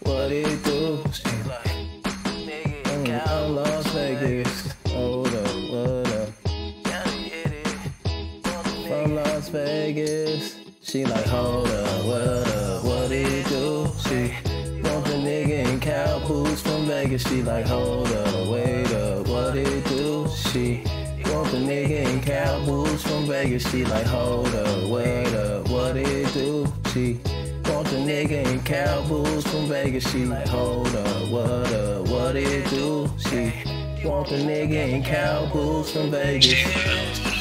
what it do? She like, nigga, I'm Las Vegas. Hold up, what up? From Las Vegas. She like, hold up, what it do? She want the nigga in cow boots from Vegas. She like, hold up, wait up, what it do? She want the nigga in cow boots from Vegas. She like, hold up, wait up, what it do? She want the nigga in cow boots from Vegas. She like, hold up, what it do? She want the nigga in cow boots from Vegas.